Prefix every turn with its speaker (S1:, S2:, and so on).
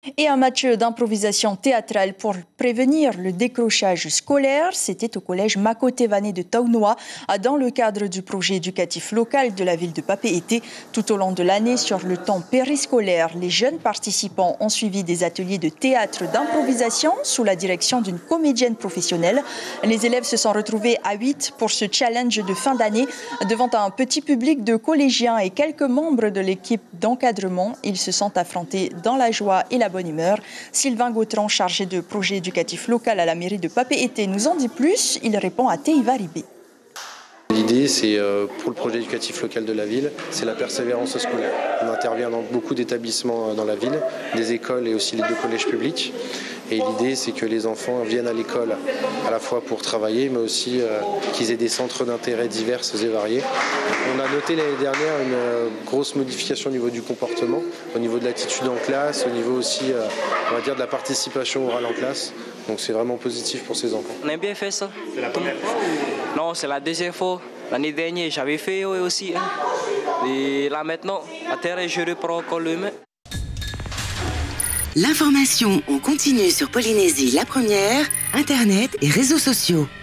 S1: Et un match d'improvisation théâtrale pour prévenir le décrochage scolaire, c'était au collège Makotevané de Taonoa dans le cadre du projet éducatif local de la ville de Papeete. Tout au long de l'année, sur le temps périscolaire, les jeunes participants ont suivi des ateliers de théâtre d'improvisation sous la direction d'une comédienne professionnelle. Les élèves se sont retrouvés à 8 pour ce challenge de fin d'année devant un petit public de collégiens et quelques membres de l'équipe d'encadrement. Ils se sont affrontés dans la joie et la bonne humeur. Sylvain Gautran, chargé de projet éducatif local à la mairie de Papeete, nous en dit plus. Il répond à Teiva Ribé.
S2: L'idée, c'est pour le projet éducatif local de la ville, c'est la persévérance scolaire. On intervient dans beaucoup d'établissements dans la ville, des écoles et aussi les 2 collèges publics. Et l'idée, c'est que les enfants viennent à l'école à la fois pour travailler, mais aussi qu'ils aient des centres d'intérêt divers et variés. On a noté l'année dernière une grosse modification au niveau du comportement, au niveau de l'attitude en classe, au niveau aussi, on va dire, de la participation orale en classe. Donc c'est vraiment positif pour ces enfants.
S3: On a bien fait ça.
S4: C'est la première fois
S3: Non, c'est la deuxième fois. L'année dernière, j'avais fait aussi. Et là maintenant, à terre, je reprends encore le main.
S5: L'information en continu sur Polynésie la première, Internet et réseaux sociaux.